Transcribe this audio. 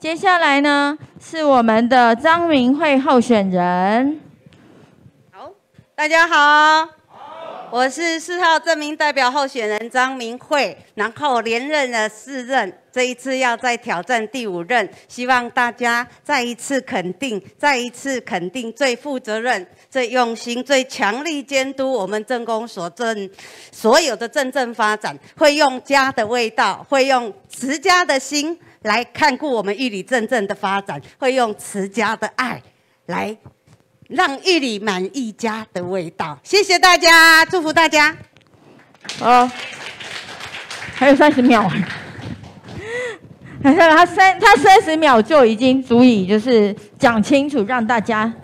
接下来呢是我们的张明慧候选人。 好，大家好，我是4号正名代表候选人张明慧，然后连任了4任，这一次要再挑战第5任，希望大家再一次肯定最负责任、最用心、最强力监督我们正公所有的政发展，会用家的味道，会用慈家的心来看顾我们玉里镇的发展，会用慈家的爱来让玉里满一家的味道。谢谢大家，祝福大家。 还有30秒。他30秒就已经足以就是讲清楚，让大家